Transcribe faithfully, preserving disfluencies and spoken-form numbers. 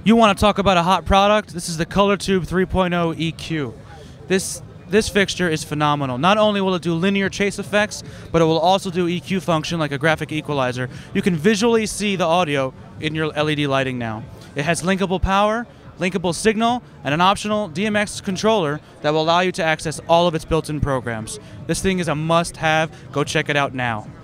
You want to talk about a hot product? This is the COLORtube three point oh E Q. This this fixture is phenomenal. Not only will it do linear chase effects, but it will also do E Q function like a graphic equalizer. You can visually see the audio in your L E D lighting now. It has linkable power, linkable signal, and an optional D M X controller that will allow you to access all of its built-in programs. This thing is a must-have. Go check it out now.